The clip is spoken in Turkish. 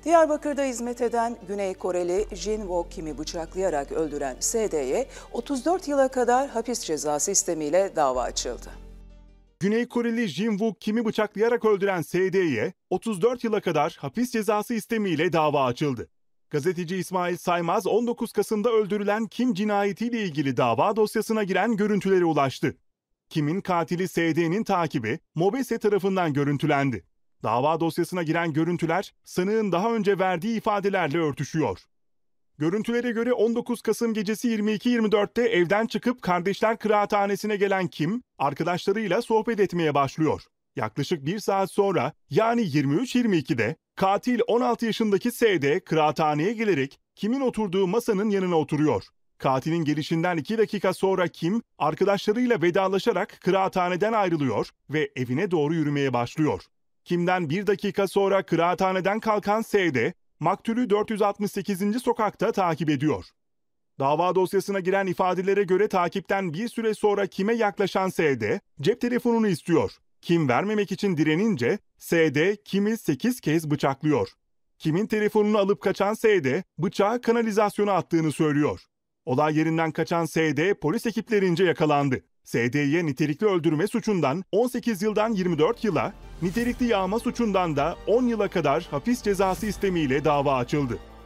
Diyarbakır'da hizmet eden Güney Koreli Jin Wook Kim'i bıçaklayarak öldüren SD'ye 34 yıla kadar hapis cezası istemiyle dava açıldı. Güney Koreli Jin Wook Kim'i bıçaklayarak öldüren SD'ye 34 yıla kadar hapis cezası istemiyle dava açıldı. Gazeteci İsmail Saymaz 19 Kasım'da öldürülen Kim cinayetiyle ilgili dava dosyasına giren görüntülere ulaştı. Kim'in katili SD'nin takibi MOBESE tarafından görüntülendi. Dava dosyasına giren görüntüler sanığın daha önce verdiği ifadelerle örtüşüyor. Görüntülere göre 19 Kasım gecesi 22:24'te evden çıkıp Kardeşler Kıraathanesi'ne gelen Kim, arkadaşlarıyla sohbet etmeye başlıyor. Yaklaşık bir saat sonra yani 23:22'de katil 16 yaşındaki SD kıraathaneye gelerek Kim'in oturduğu masanın yanına oturuyor. Katilin gelişinden 2 dakika sonra Kim, arkadaşlarıyla vedalaşarak kıraathaneden ayrılıyor ve evine doğru yürümeye başlıyor. Kim'den 1 dakika sonra kıraathaneden kalkan SD, maktulü 468. sokakta takip ediyor. Dava dosyasına giren ifadelere göre takipten bir süre sonra Kim'e yaklaşan SD, cep telefonunu istiyor. Kim vermemek için direnince SD, Kim'i 8 kez bıçaklıyor. Kim'in telefonunu alıp kaçan SD, bıçağı kanalizasyona attığını söylüyor. Olay yerinden kaçan SD, polis ekiplerince yakalandı. SD'ye nitelikli öldürme suçundan 18 yıldan 24 yıla, nitelikli yağma suçundan da 10 yıla kadar hapis cezası istemiyle dava açıldı.